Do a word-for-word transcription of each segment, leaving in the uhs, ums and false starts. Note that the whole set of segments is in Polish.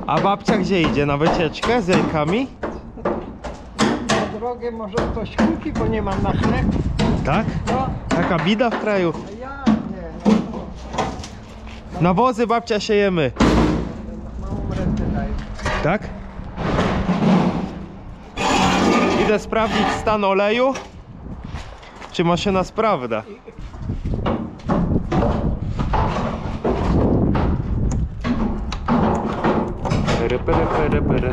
A babcia gdzie idzie? Na wycieczkę z jajkami? Na drogę może ktoś kupi, bo nie mam na chleb. Tak? No, Taka bida w kraju. a ja nie, no, Nawozy babcia siejemy. małą rentę daję. Tak? Idę sprawdzić stan oleju. Czy maszyna sprawdza? Pyry, pyry, pyry, pyry.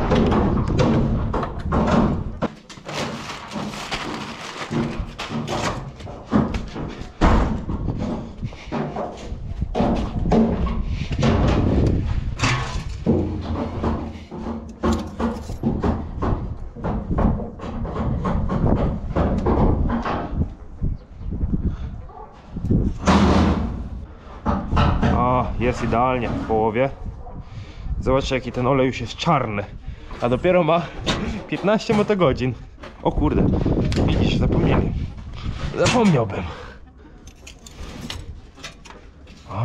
O, jest idealnie w połowie. Zobaczcie, jaki ten olej już jest czarny. A dopiero ma piętnaście motogodzin. O kurde, widzisz, zapomniałem. Zapomniałbym. O.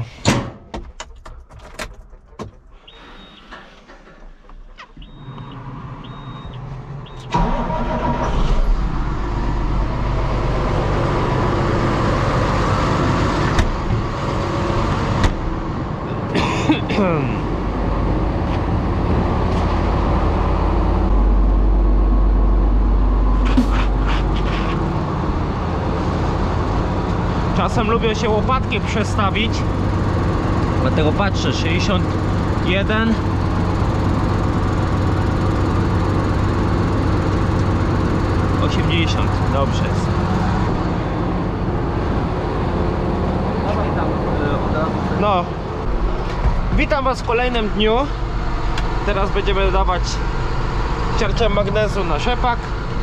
Czasem lubię się łopatki przestawić, dlatego patrzę. Sześćdziesiąt jeden, osiemdziesiąt. Dobrze jest. No, witam was w kolejnym dniu. Teraz będziemy dodawać ciarcia magnezu na rzepak.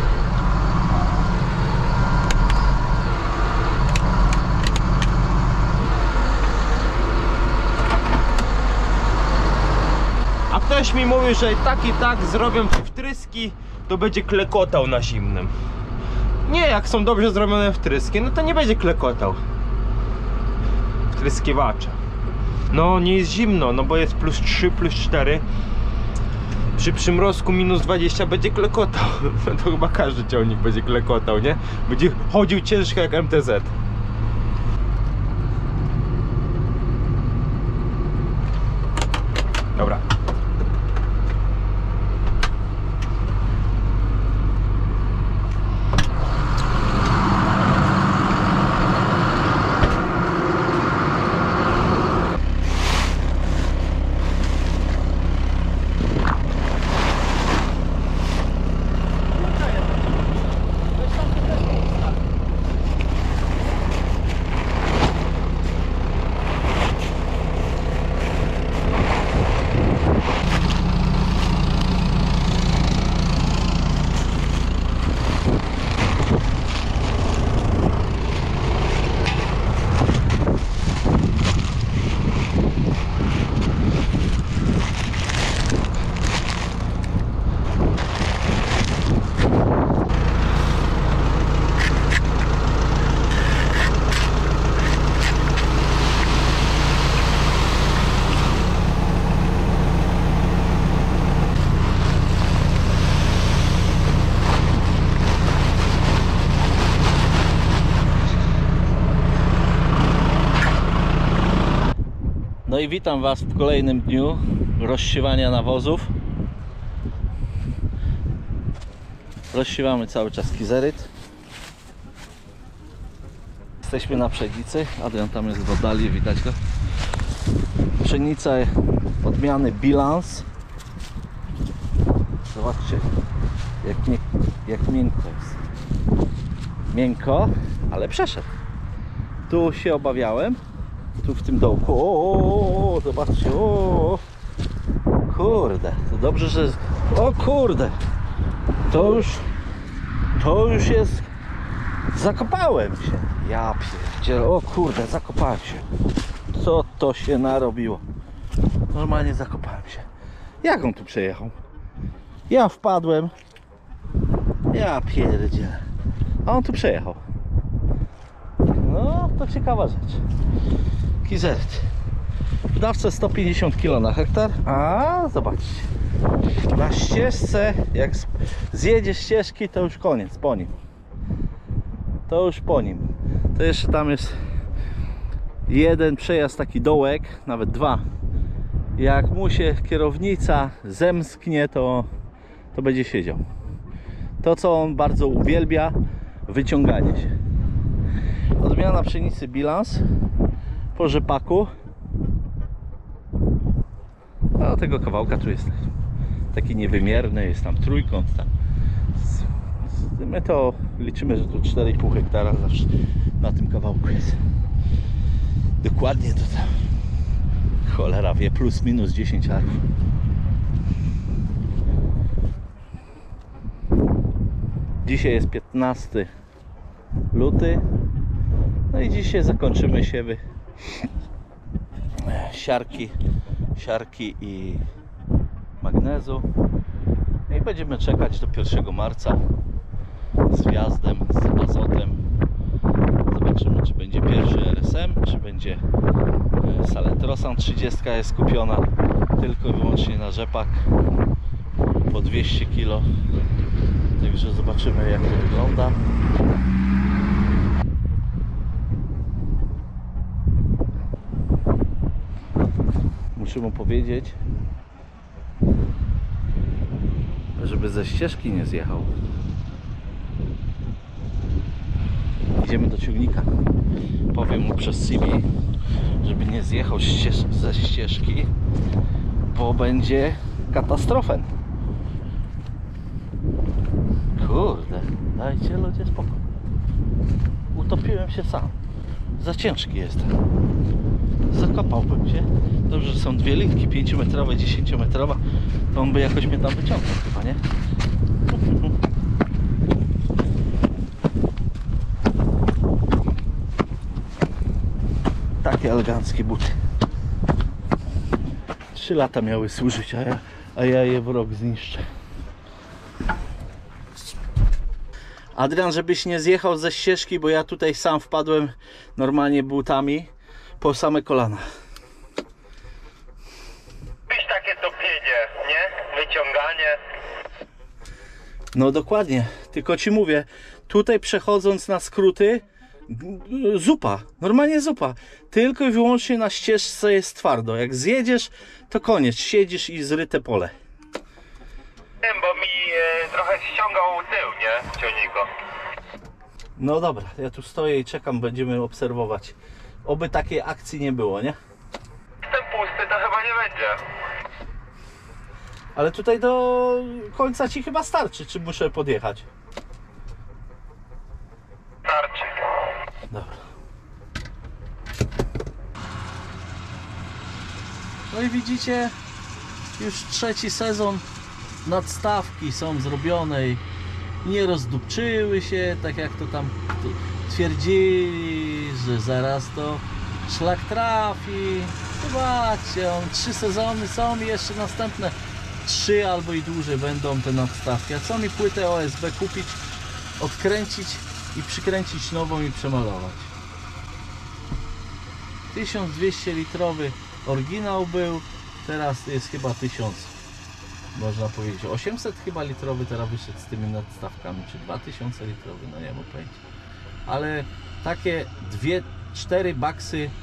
A ktoś mi mówi, że tak i tak zrobią ci wtryski, to będzie klekotał na zimnym. Nie, jak są dobrze zrobione wtryski, no to nie będzie klekotał wtryskiwacza. No nie jest zimno, no bo jest plus trzy, plus cztery. Przy przymrozku minus dwadzieścia będzie klekotał. To chyba każdy ciągnik będzie klekotał, nie? Będzie chodził ciężko jak M T Z. Dobra. No i witam was w kolejnym dniu rozsiewania nawozów. Rozsiewamy cały czas kizeryt. Jesteśmy na pszenicy. Adrian tam jest w oddali, widać go. Pszenica odmiany bilans. Zobaczcie, jak, nie, jak miękko jest. Miękko, ale przeszedł. Tu się obawiałem. Tu w tym dołku. O, o, o, zobaczcie. O, kurde, to dobrze, że. O kurde, to już to już jest. Zakopałem się. Ja pierdzielę. O kurde, zakopałem się. Co to się narobiło? Normalnie zakopałem się. Jak on tu przejechał? Ja wpadłem. Ja pierdzielę. A on tu przejechał. No, to ciekawa rzecz. Kizeryt. W dawce sto pięćdziesiąt kilo na hektar. A zobaczcie, na ścieżce, jak zjedzie ścieżki, to już koniec, po nim. To już po nim. To jeszcze tam jest jeden przejazd, taki dołek, nawet dwa. Jak mu się kierownica zemsknie, to, to będzie siedział. To, co on bardzo uwielbia, wyciąganie się. Odmiana pszenicy bilans po rzepaku. A tego kawałka tu jest taki niewymierny, jest tam trójkąt. Tam. My to liczymy, że tu cztery i pół hektara zawsze na tym kawałku jest. Dokładnie to tam. Cholera wie, plus minus dziesięć arów. Dzisiaj jest piętnasty luty. No i dzisiaj zakończymy siewy siarki, siarki i magnezu. I będziemy czekać do pierwszego marca z wjazdem, z azotem. Zobaczymy, czy będzie pierwszy R S M, czy będzie Saletrosan. trzydzieści jest skupiona tylko i wyłącznie na rzepak po dwieście kilo. Także zobaczymy, jak to wygląda. Muszę mu powiedzieć, żeby ze ścieżki nie zjechał. Idziemy do ciągnika. Powiem mu przez C B, żeby nie zjechał ścież ze ścieżki, bo będzie katastrofę. Kurde, dajcie ludzie spokój. Utopiłem się sam. Za ciężki jestem. Zakopałbym się. Dobrze, że są dwie linki, pięciometrowa, dziesięciometrowa. To on by jakoś mnie tam wyciągnął chyba, nie? Takie eleganckie buty. Trzy lata miały służyć, a ja, a ja je w rok zniszczę. Adrian, żebyś nie zjechał ze ścieżki, bo ja tutaj sam wpadłem normalnie butami po same kolana. Wiesz, takie topienie, nie? Wyciąganie. No dokładnie, tylko ci mówię, tutaj przechodząc na skróty, zupa, normalnie zupa. Tylko i wyłącznie na ścieżce jest twardo. Jak zjedziesz, to koniec, siedzisz i zryte pole. Wiem, bo mi e, trochę ściągał tył, nie? W ciągniku. No dobra, ja tu stoję i czekam, będziemy obserwować. Oby takiej akcji nie było, nie? Jestem pusty, to chyba nie będzie. Ale tutaj do końca ci chyba starczy, czy muszę podjechać? Starczy. Dobra. No i widzicie, już trzeci sezon, nadstawki są zrobione i nie rozdupczyły się, tak jak to tam twierdzili, że zaraz to szlak trafi. Zobaczcie, on, trzy sezony są i jeszcze następne trzy albo i dłużej będą te nadstawki. A co mi płytę O S B kupić, odkręcić i przykręcić nową i przemalować. tysiąc dwieście litrowy oryginał był, teraz jest chyba tysiąc, można powiedzieć osiemset chyba litrowy teraz wyszedł z tymi nadstawkami, czy dwa tysiące litrowy, no nie mam pojęcia. Ale takie dwie, cztery baksy yy,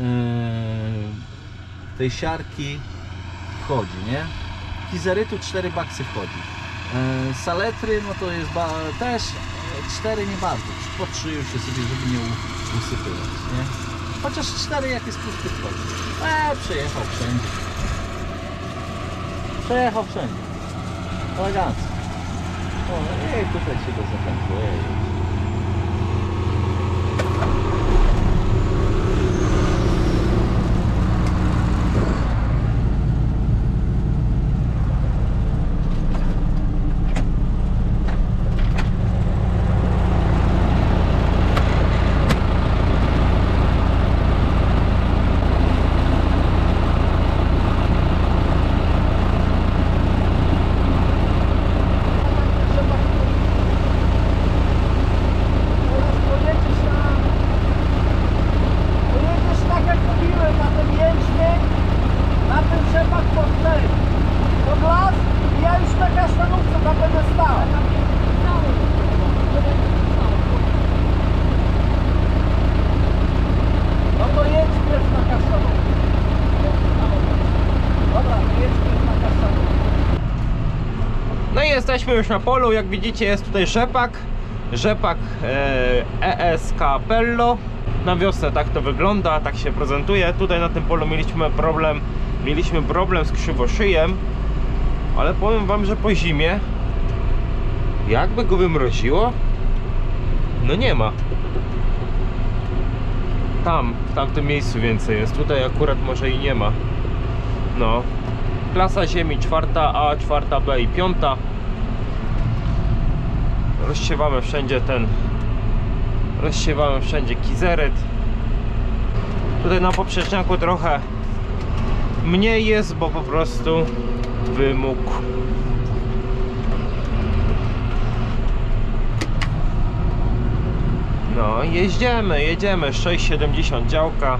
tej siarki wchodzi, nie? Kizerytu cztery baksy wchodzi. Yy, saletry, no to jest też cztery nie bardzo, po trzy już się sobie, żeby nie usypywać, nie? Chociaż cztery jak jest pusty wchodzi. Eee, przejechał wszędzie. Przejechał wszędzie. Elegancko. O, ej, tutaj się go zakręciło. jesteśmy już na polu, jak widzicie jest tutaj rzepak. Rzepak E S K Pello. Na wiosnę tak to wygląda, tak się prezentuje. Tutaj na tym polu mieliśmy problem, mieliśmy problem z krzywoszyjem, ale powiem wam, że po zimie jakby go wymroziło, no nie ma. Tam, w tamtym miejscu więcej jest, tutaj akurat może i nie ma. No, klasa ziemi czwarta A, czwarta B i piąta. Rozsiewamy wszędzie ten, rozsiewamy wszędzie kizeryt. Tutaj na poprzeczniaku trochę mniej jest, bo po prostu wymógł. No, jeździmy, jedziemy, sześć siedemdziesiąt działka.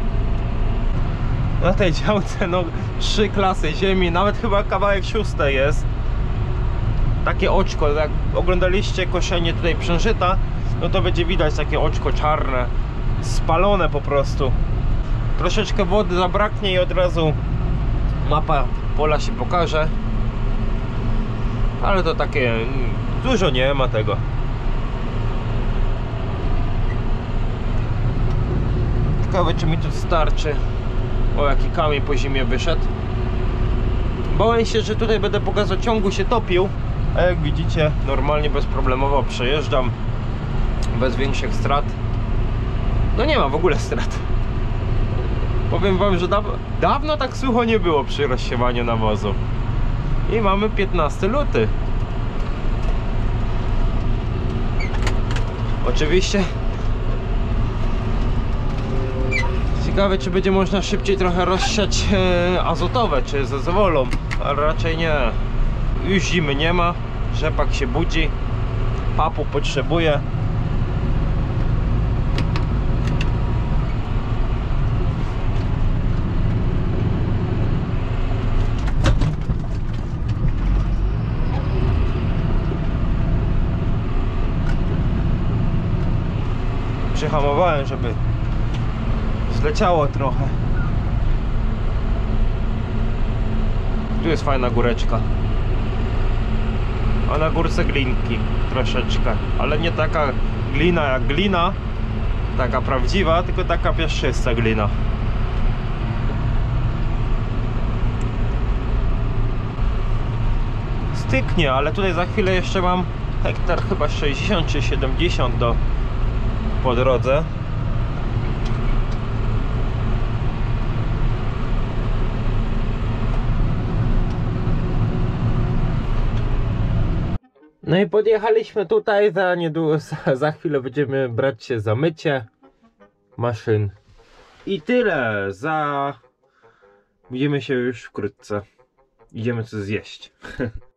Na tej działce no trzy klasy ziemi, nawet chyba kawałek szóstej jest. Takie oczko, jak oglądaliście koszenie tutaj przężyta, no to będzie widać takie oczko czarne, spalone po prostu. Troszeczkę wody zabraknie i od razu mapa pola się pokaże. Ale to takie, dużo nie ma tego. Ciekawe, czy mi tu starczy. O, jaki kamień po zimie wyszedł. Bałem się, że tutaj będę po gazociągu się topił, a jak widzicie normalnie bezproblemowo przejeżdżam bez większych strat. No nie ma w ogóle strat. Powiem wam, że daw dawno tak sucho nie było przy rozsiewaniu nawozu. I mamy piętnasty luty. Oczywiście ciekawe, czy będzie można szybciej trochę rozsiać e, azotowe, czy ze zwolą, ale raczej nie. Już zimy nie ma, rzepak się budzi, papu potrzebuje. Przyhamowałem, żeby zleciało trochę. Tu jest fajna góreczka, a na górce glinki troszeczkę, ale nie taka glina jak glina, taka prawdziwa, tylko taka piaszczysta glina. Styknie, ale tutaj za chwilę jeszcze mam hektar chyba sześćdziesiąt czy siedemdziesiąt do po drodze. No i podjechaliśmy tutaj, za niedługo, za, za chwilę będziemy brać się za mycie maszyn. I tyle, za... Widzimy się już wkrótce. Idziemy coś zjeść.